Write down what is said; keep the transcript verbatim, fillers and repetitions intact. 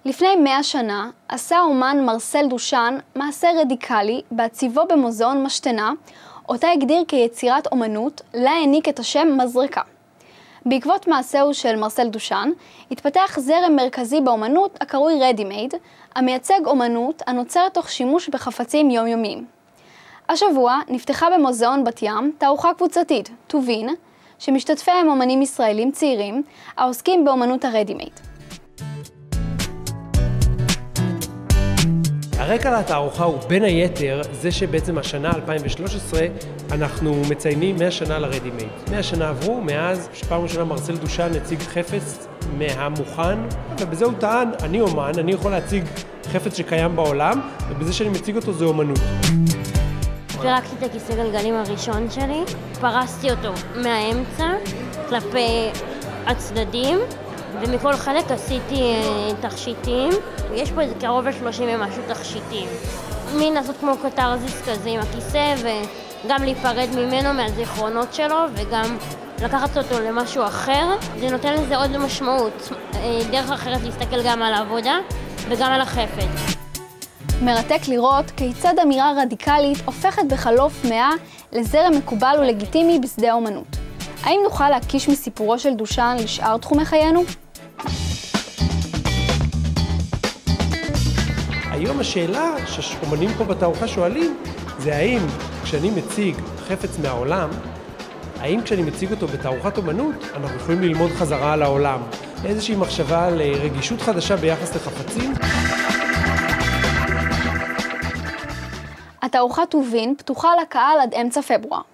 לפני מאה שנה עשה האומן מרסל דושן מעשה רדיקלי בהציבו במוזיאון משתנה, אותה הגדיר כיצירת אומנות, לה העניק את השם מזרקה. בעקבות מעשהו של מרסל דושן, התפתח זרם מרכזי באומנות הקרוי רדי-מייד, המייצג אומנות הנוצרת תוך שימוש בחפצים יומיומיים. השבוע נפתחה במוזיאון בת ים תערוכה קבוצתית, טובין, שמשתתפיה הם אומנים ישראלים צעירים העוסקים באומנות הרדי-מייד. הרקע לתערוכה הוא בין היתר זה שבעצם השנה אלפיים ושלוש עשרה אנחנו מציינים מאה שנה לרדי-מייד. מאה שנה עברו מאז שפעם ראשונה מרסל דושן הציג חפץ מהמוכן, ובזה הוא טען, אני אומן, אני יכול להציג חפץ שקיים בעולם, ובזה שאני מציג אותו זה אומנות. פירקתי את הכיסא גלגלים הראשון שלי, פרסתי אותו מהאמצע כלפי הצדדים, ומכל חלק עשיתי תכשיטים. יש פה איזה קרוב ל-שלושים ומשהו תכשיטים. מין לעשות כמו קטרזיס כזה עם הכיסא, וגם להיפרד ממנו מהזיכרונות שלו, וגם לקחת אותו למשהו אחר. זה נותן לזה עוד משמעות, דרך אחרת להסתכל גם על העבודה וגם על החפץ. מרתק לראות כיצד אמירה רדיקלית הופכת בחלוף מאה לזרם מקובל ולגיטימי בשדה האומנות. האם נוכל להקיש מסיפורו של דושן לשאר תחומי חיינו? היום השאלה שאומנים פה בתערוכה שואלים זה האם כשאני מציג חפץ מהעולם, האם כשאני מציג אותו בתערוכת אומנות אנחנו יכולים ללמוד חזרה על העולם, איזושהי מחשבה לרגישות חדשה ביחס לחפצים. התערוכה טובין פתוחה לקהל עד אמצע פברואר.